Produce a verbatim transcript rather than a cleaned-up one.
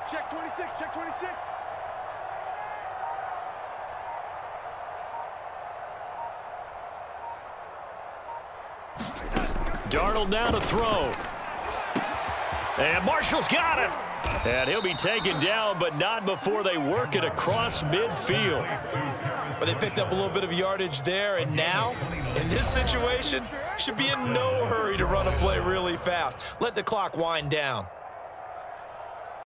Check twenty-six, check twenty-six. Darnold now to throw. And Marshall's got him. And he'll be taken down, but not before they work it across midfield. But they picked up a little bit of yardage there, and now, in this situation, should be in no hurry to run a play really fast. Let the clock wind down.